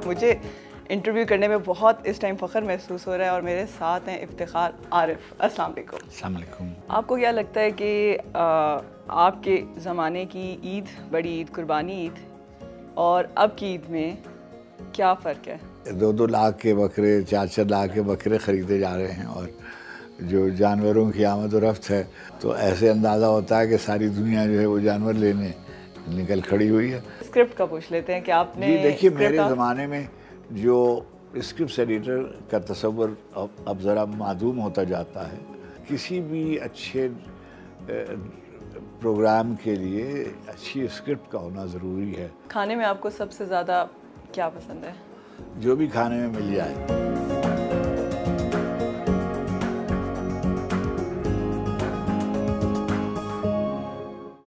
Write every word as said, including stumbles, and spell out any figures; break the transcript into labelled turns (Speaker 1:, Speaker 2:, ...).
Speaker 1: मुझे इंटरव्यू करने में बहुत इस टाइम फ़ख्र महसूस हो रहा है और मेरे साथ हैं इफ्तिखार आरिफ। अस्सलाम वालेकुम।
Speaker 2: अस्सलाम वालेकुम।
Speaker 1: आपको क्या लगता है कि आपके ज़माने की ईद, बड़ी ईद, कुर्बानी ईद और अब की ईद में क्या फ़र्क है?
Speaker 2: दो दो लाख के बकरे, चार चार लाख के बकरे ख़रीदे जा रहे हैं और जो जानवरों की आमद और रफ्त है, तो ऐसे अंदाज़ा होता है कि सारी दुनिया जो है वो जानवर लेने निकल खड़ी हुई है।
Speaker 1: स्क्रिप्ट का पूछ लेते हैं कि आपने
Speaker 2: जी देखिए, मेरे
Speaker 1: आप...
Speaker 2: ज़माने में जो स्क्रिप्ट एडिटर का तसव्वुर अब, अब ज़रा मादूम होता जाता है। किसी भी अच्छे प्रोग्राम के लिए अच्छी स्क्रिप्ट का होना ज़रूरी है।
Speaker 1: खाने में आपको सबसे ज़्यादा क्या पसंद है?
Speaker 2: जो भी खाने में मिल जाए।